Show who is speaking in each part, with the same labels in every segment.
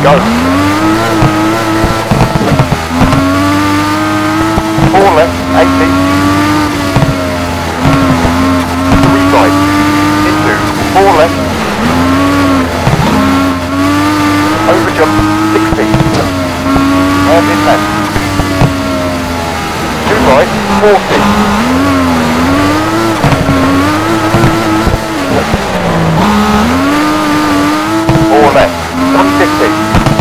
Speaker 1: go. 4 left, 80. 3 right, into 4 left. Over jump, 60. Hairpin left. 2 right, 40. 4 left, 150.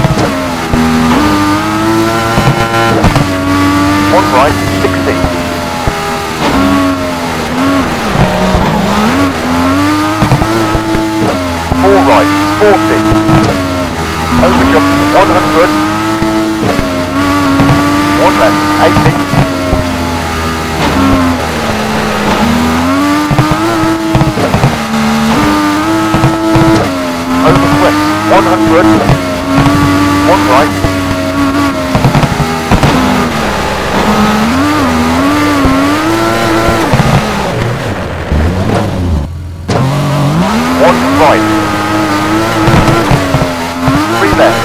Speaker 1: 1 right, 60. 4 right, 40. Over jump, 100. 1 left, 80. 100, 1 right, 1 right, 3 left,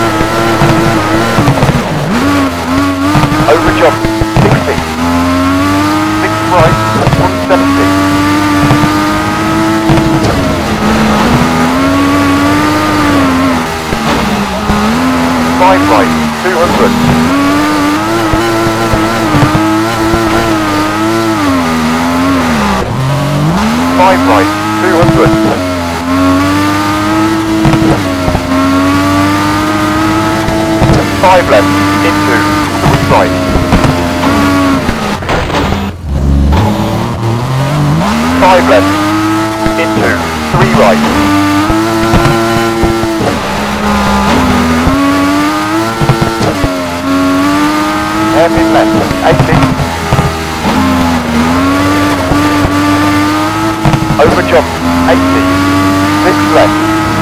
Speaker 1: over jump, 60, 6 right, 170. 5 right, 200. 5 right, 200. 5 left, into 3 right. 5 left, into 3 right. Hairpin left, 80. Over jump, 80. 6 left.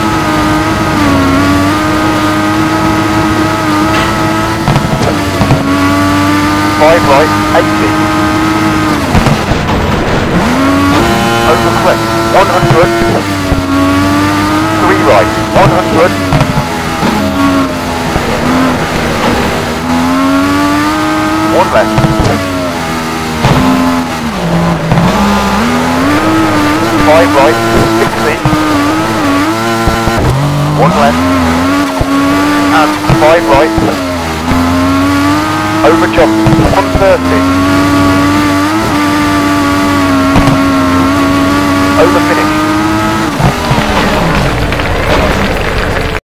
Speaker 1: 5 right, 80. Over crest, 100. 3 right, 100. 1 left. 5 right, 60. 1 left. And 5 right. Over jump, 130. Over finish.